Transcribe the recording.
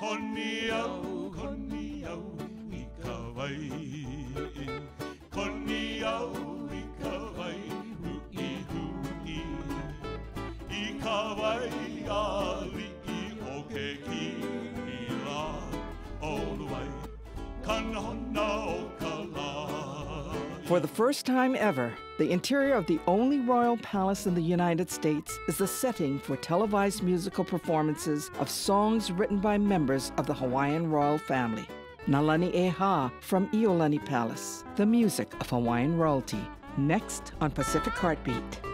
Koni au I ka wai. Koni au I ka wai hui. I ka wai a li'i o ke kihila o luai. Kanahona o ka la. For the first time ever, the interior of the only royal palace in the United States is the setting for televised musical performances of songs written by members of the Hawaiian royal family. Lani ʻEhā from ʻIolani Palace, the music of Hawaiian royalty. Next on Pacific Heartbeat.